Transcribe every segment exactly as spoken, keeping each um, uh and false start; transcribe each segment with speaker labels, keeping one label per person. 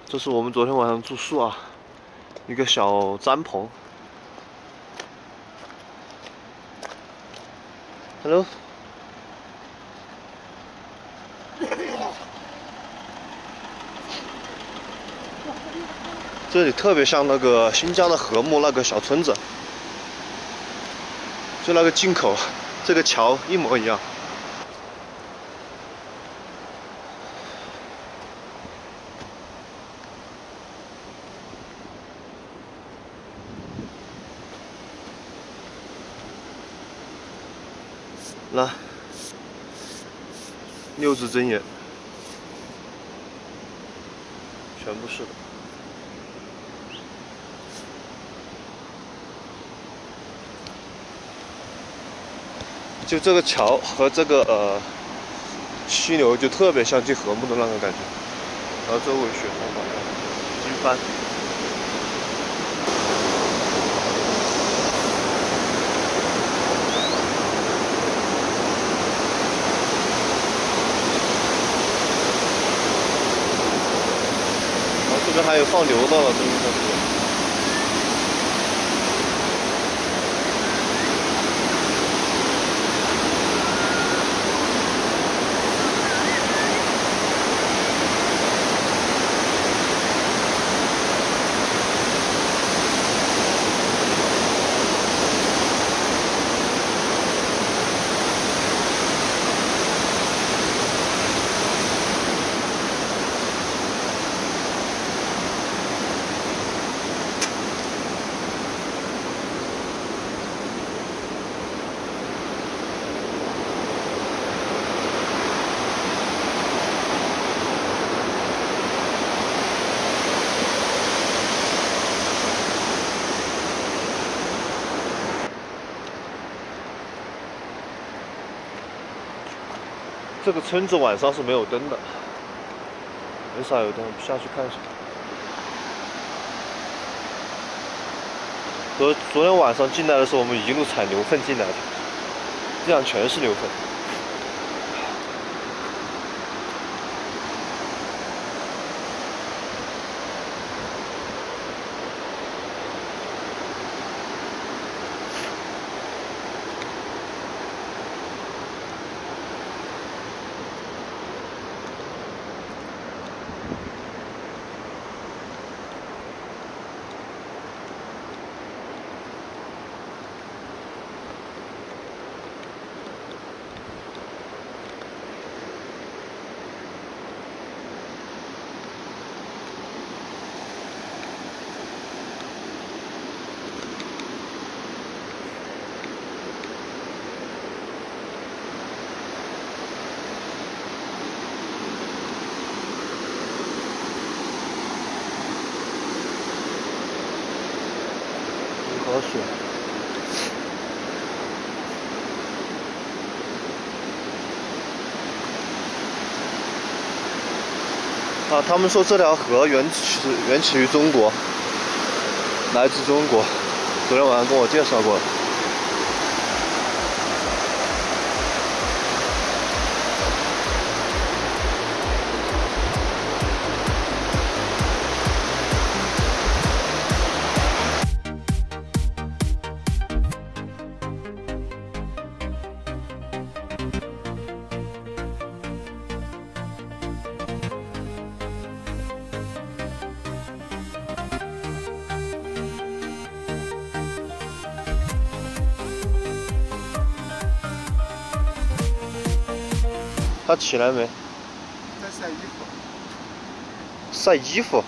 Speaker 1: 这是我们昨天晚上住宿啊，一个小毡棚。Hello。这里特别像那个新疆的和睦那个小村子，就那个进口，这个桥一模一样。 来，六字真言，全部是的。就这个桥和这个呃溪流就特别像进和睦的那种感觉，然后周围雪松环绕，经幡。 这边还有放牛的了，这边。这个村子晚上是没有灯的，很少有灯，下去看一下。昨昨天晚上进来的时候，我们一路踩牛粪进来的，地上全是牛粪。 河水。啊，他们说这条河源起源起于中国，来自中国。昨天晚上跟我介绍过。 他起来没？
Speaker 2: 在晒衣服。
Speaker 1: 晒衣服。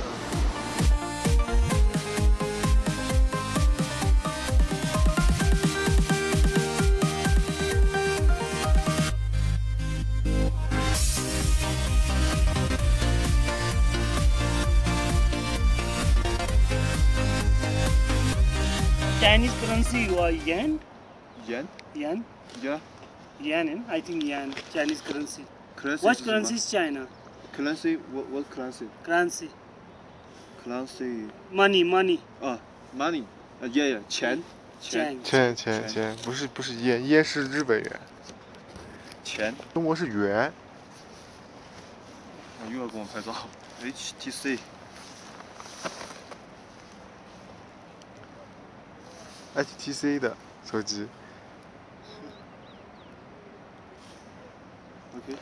Speaker 3: Chinese currency or yen?
Speaker 2: Yen?
Speaker 3: Yen?
Speaker 2: Yeah.
Speaker 3: Yen, eh? I think yen. Chinese currency.
Speaker 2: Currency.
Speaker 3: What currency is China?
Speaker 2: Currency? What what currency?
Speaker 3: Currency.
Speaker 2: Currency.
Speaker 3: Money, money.
Speaker 2: 啊 ，money。呃，yeah yeah，钱。
Speaker 3: 钱。
Speaker 4: 钱钱钱，不是不是烟，烟是日本元。
Speaker 2: 钱。
Speaker 4: 中国是元。
Speaker 2: 啊，又要给我拍照 ，H T C。
Speaker 4: H T C 的手机。
Speaker 2: OK。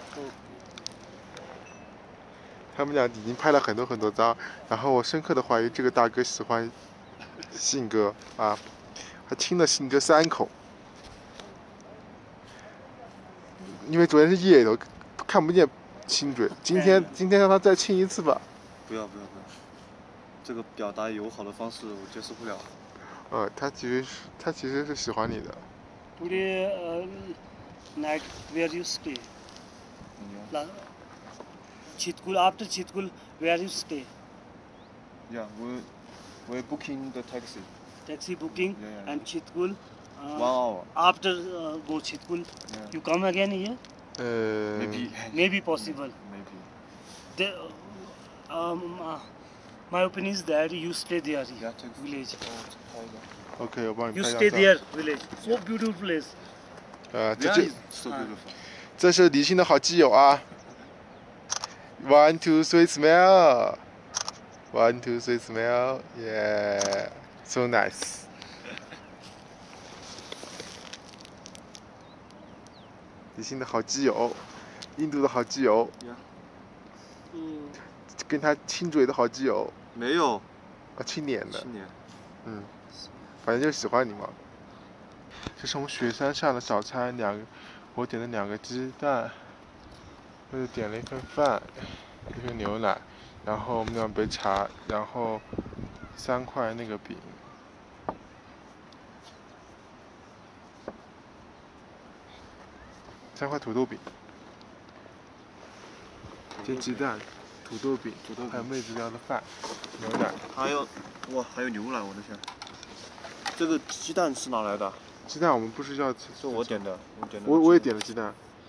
Speaker 4: 他们俩已经拍了很多很多张，然后我深刻的怀疑这个大哥喜欢信哥啊，还亲了信哥三口。因为昨天是夜里头，看不见亲嘴，今天今天让他再亲一次吧。
Speaker 2: 不要不要不要，这个表达友好的方式我接受不了。
Speaker 4: 呃，他其实是他其实是喜欢你的。
Speaker 3: Today uh, night where you stay? La- Chitkul after Chitkul where you stay?
Speaker 2: Yeah, we we booking the taxi.
Speaker 3: Taxi booking
Speaker 2: Yeah, yeah.
Speaker 3: and Chitkul. Uh,
Speaker 2: One hour.
Speaker 3: After uh, go Chitkul,
Speaker 2: Yeah.
Speaker 3: you come again here?
Speaker 4: 呃
Speaker 2: Maybe.
Speaker 3: Maybe possible.
Speaker 2: Maybe.
Speaker 3: The, um, uh, my opinion is that you stay there,
Speaker 2: Yeah, taxi.
Speaker 3: village.
Speaker 4: OK， 我帮你
Speaker 3: You
Speaker 4: 拍张
Speaker 3: stay
Speaker 4: 照。
Speaker 3: there, village. So beautiful place.
Speaker 4: 呃，这
Speaker 2: Yeah,
Speaker 4: 就
Speaker 2: it's so beautiful.
Speaker 4: 这是李欣的好基友啊。One two three smile. One two three smile. Yeah, so nice. 李欣的好基友，印度的好基友，
Speaker 3: Mm.
Speaker 4: 跟他亲嘴的好基友，
Speaker 2: 没有，
Speaker 4: 啊，亲脸的，
Speaker 2: 七年。
Speaker 4: 嗯，反正就喜欢你嘛。这是我们雪山上的早餐，两个，我点了两个鸡蛋，又点了一份饭，一份牛奶，然后我们两杯茶，然后三块那个饼。三块土豆饼，煎鸡蛋，土豆饼，
Speaker 2: 土豆饼
Speaker 4: 还有妹子要的饭，牛奶。
Speaker 2: 还有，哇，还有牛奶，我的天！这个鸡蛋是哪来的？
Speaker 4: 鸡蛋我们不是要吃，
Speaker 2: 是我点的，我点的。
Speaker 4: 我我也点了鸡蛋。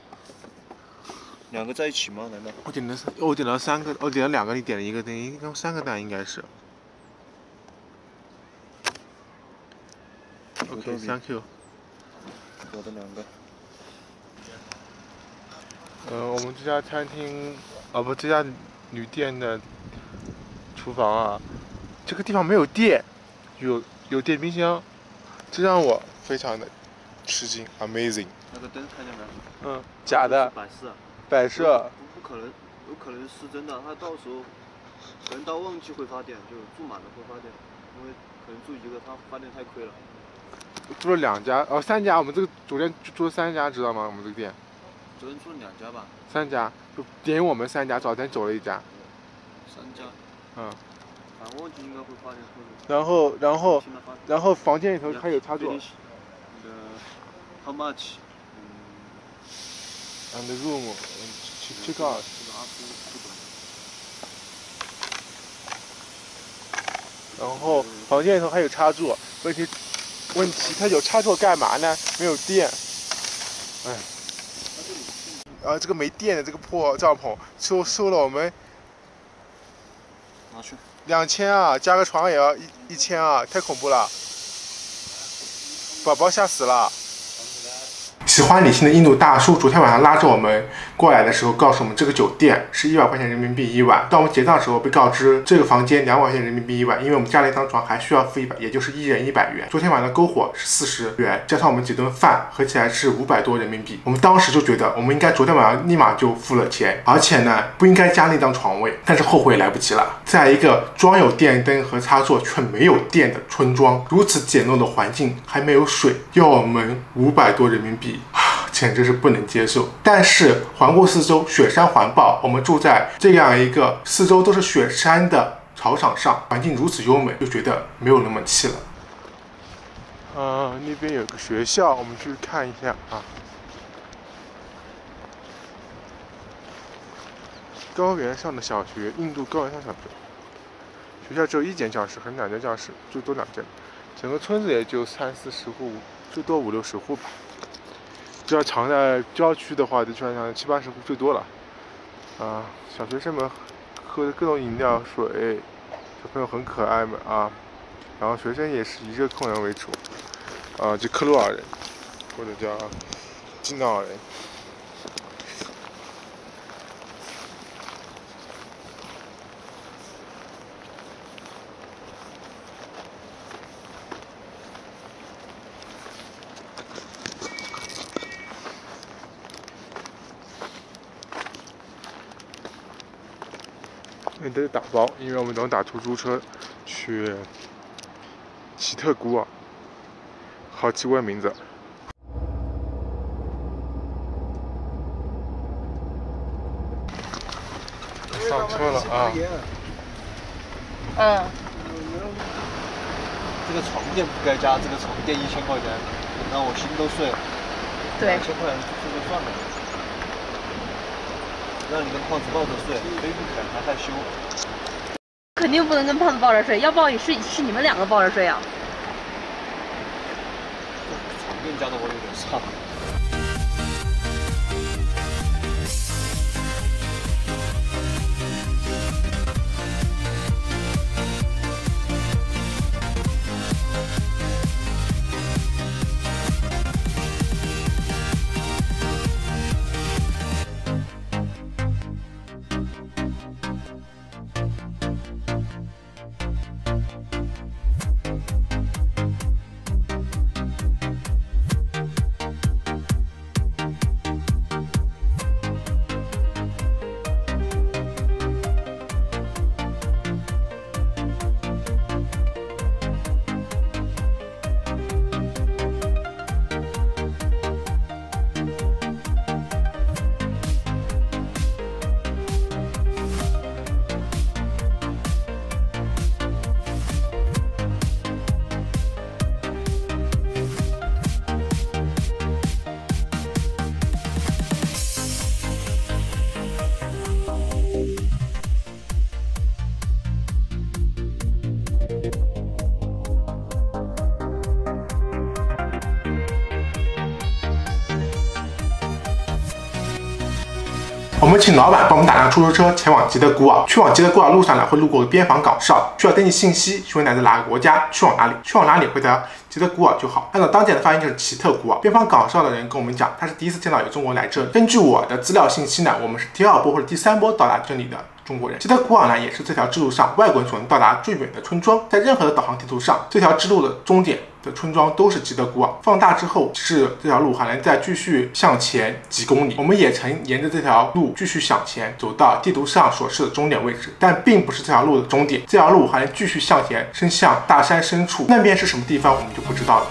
Speaker 2: 两个在一起吗？难道？
Speaker 4: 我点了三，我点了三个，我点了两个，你点了一个，等于一共三个蛋应该是。OK，Thank you。
Speaker 2: 我的两个。
Speaker 4: 呃，我们这家餐厅，哦不，这家旅店的厨房啊，这个地方没有电，有有电冰箱，这让我非常的吃惊 ，amazing。
Speaker 2: 那个灯看见没？
Speaker 4: 嗯，假的，
Speaker 2: 摆设。
Speaker 4: 摆设。
Speaker 2: 不不可能，有可能是真的。它到时候可能到旺季会发电，就住满了会发电，因为可能住一个它发电太亏了。
Speaker 4: 住了两家，哦三家，我们这个昨天住了三家，知道吗？我们这个店。
Speaker 2: 昨天住了两家吧？
Speaker 4: 三家，就点我们三家，早晨走了一家。
Speaker 2: 三家。
Speaker 4: 嗯。
Speaker 2: 反旺季应该会发电，或者。
Speaker 4: 然后，然后，然后房间里头还有插座。
Speaker 2: 呃 ，How much？
Speaker 4: And the room， check out。然后房间里头还有插座，问题，问题它有插座干嘛呢？没有电。哎。啊，这个没电的这个破帐篷，收收了我们。
Speaker 2: 拿去。
Speaker 4: 两千啊，加个床也要一一千啊，太恐怖了，宝宝吓死了。喜欢李欣的印度大叔昨天晚上拉着我们过来的时候，告诉我们这个酒店是一百块钱人民币一晚。到我们结账的时候被告知这个房间两百块钱人民币一晚，因为我们加了一张床还需要付一百，也就是一人一百元。昨天晚上篝火是四十元，加上我们几顿饭，合起来是五百多人民币。我们当时就觉得我们应该昨天晚上立马就付了钱，而且呢不应该加那张床位，但是后悔来不及了。在一个装有电灯和插座却没有电的村庄，如此简陋的环境，还没有水，要我们五百多人民币。简直是不能接受。但是环顾四周，雪山环抱，我们住在这样一个四周都是雪山的草场上，环境如此优美，就觉得没有那么气了。呃，那边有个学校，我们去看一下啊。高原上的小学，印度高原上小学。学校只有一间教室和两间教室，最多两间。整个村子也就三四十户，最多五六十户吧。这要藏在郊区的话，就基本上七八十户最多了。啊，小学生们喝的各种饮料水，小朋友很可爱们啊。然后学生也是以热控人为主，啊，就克洛尔人或者叫金纳尔人。 们都是打包，因为我们等打出租车去奇特古尔，好奇怪名字。上车了啊！
Speaker 5: 嗯。
Speaker 2: 这个床垫不该加，这个床垫一千块钱，让我心都碎了。
Speaker 5: 对。
Speaker 2: 两千块钱这就算了。让你跟胖子抱着睡，非不可，还害羞。
Speaker 5: 肯定不能跟胖子抱着睡，要抱也是是你们两个抱着睡啊。
Speaker 2: 床垫加的我有点差。
Speaker 4: 我们请老板帮我们打辆出租车前往吉德古尔。去往吉德古尔路上呢，会路过边防岗哨，需要登记信息，询问来自哪个国家，去往哪里，去往哪里回答吉德古尔就好。按照当地的发音就是奇特古尔。边防岗哨的人跟我们讲，他是第一次见到有中国人来这里。根据我的资料信息呢，我们是第二波或者第三波到达这里的中国人。吉德古尔呢，也是这条支路上外国人所能到达最远的村庄。在任何的导航地图上，这条支路的终点的村庄都是吉德古尔。放大之后，是这条路还能再继续向前几公里。我们也曾沿着这条路继续向前走到地图上所示的终点位置，但并不是这条路的终点。这条路还能继续向前伸向大山深处，那边是什么地方我们就不知道了。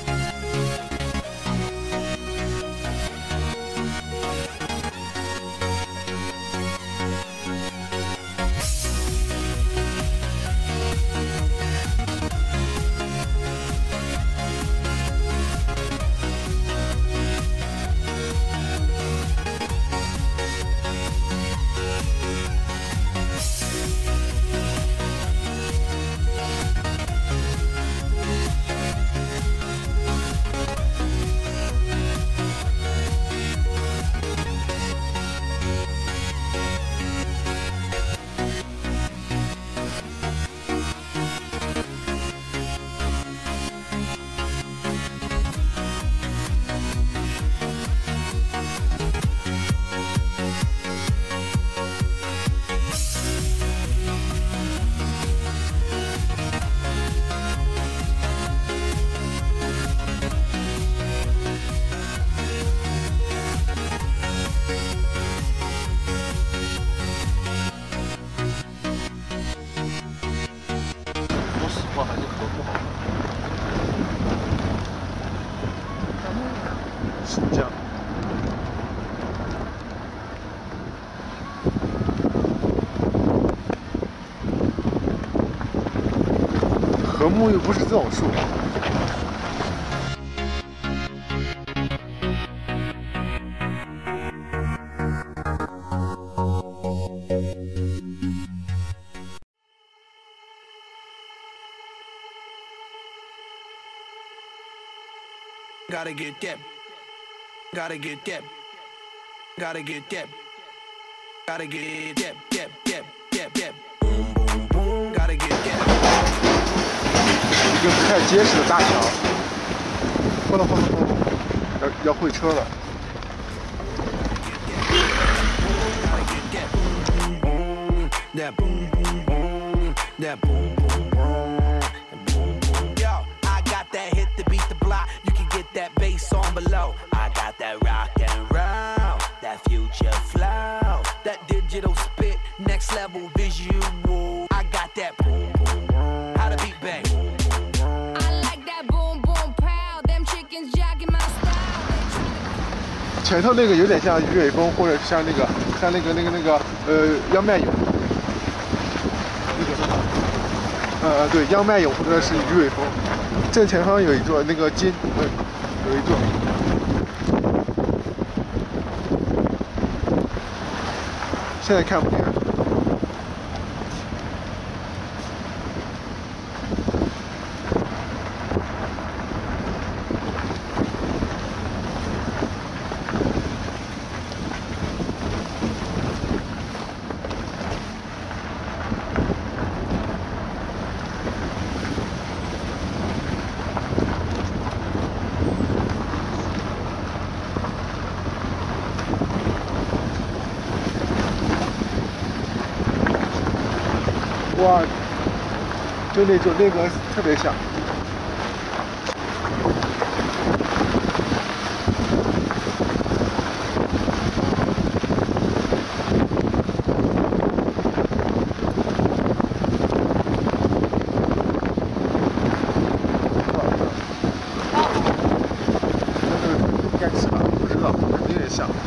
Speaker 4: 和睦又不是这种树。
Speaker 6: Gotta get that. Gotta get that. Gotta get that. Gotta get that. That. That. That. That. Boom, boom, boom. Gotta get that.
Speaker 4: 一个不太结实的大桥，晃了晃了晃，要要会车了。
Speaker 6: That boom boom boom, that boom boom boom, boom boom. Yo, I got that hit to beat the block. You can get that bass on below. I got that rock and roll, that future flow, that digital spit, next level visual.
Speaker 4: 拳头那个有点像鱼尾峰，或者像那个像那个那个那个呃央麦勇。那个呃对，央麦勇或者是鱼尾峰。正前方有一座那个金，呃，有一座。现在看不见。哇，就那种那个特别像。应该是吧？不知道，有点像。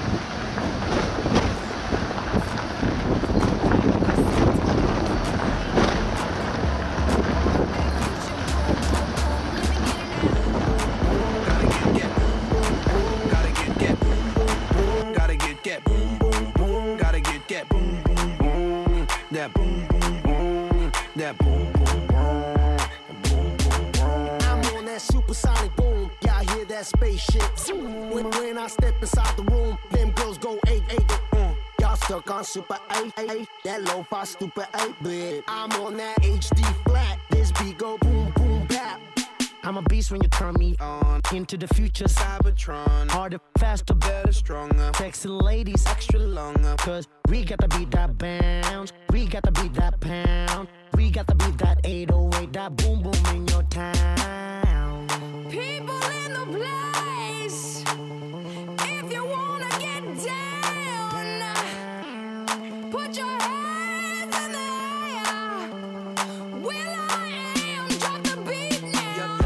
Speaker 6: That boom boom boom, that boom boom boom, boom boom boom. I'm on that supersonic boom, y'all hear that spaceship? When when I step inside the room, them girls go eight eight. Mm. Y'all stuck on super eight eight, that lo-fi stupid eight bit. I'm on that H D flat, this beat go boom boom bap. I'm a beast when you turn me on. Into the future, Cybertron. Harder, faster, better, stronger. Sexy ladies, extra longer. Cause we got to beat that bounce. We got to beat that pound. We got to beat that eight oh eight, that boom boom in your town.
Speaker 7: People in the place. If you wanna get down, put your hands in the air. Will I am, drop the beat now.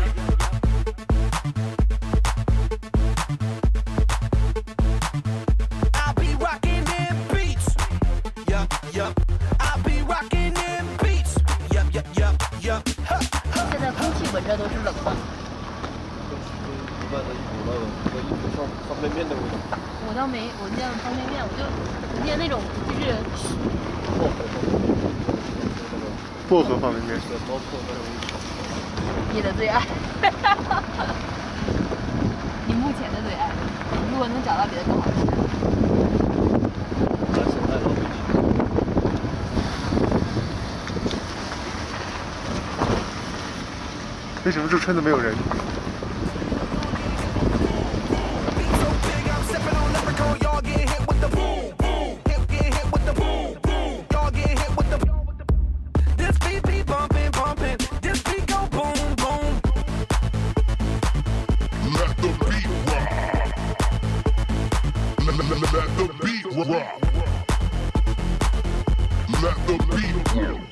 Speaker 6: I'll be rocking them beats. Yup, yup. I'll be rocking them beats. Yup, yup, yup, yup.
Speaker 5: 现在空气闻着都是冷的。
Speaker 2: 一般的一股那种和一股方方便面的味道。
Speaker 5: 我倒没闻见方便面，我就闻见那种就是
Speaker 4: 薄荷方便面。
Speaker 2: 包括那种
Speaker 5: 你的最爱，你目前的最爱。如果能找到别的更好吃。
Speaker 2: 拿生态老北京。
Speaker 4: 为什么这村子没有人？
Speaker 8: Let the beat rock. Let the beat rock.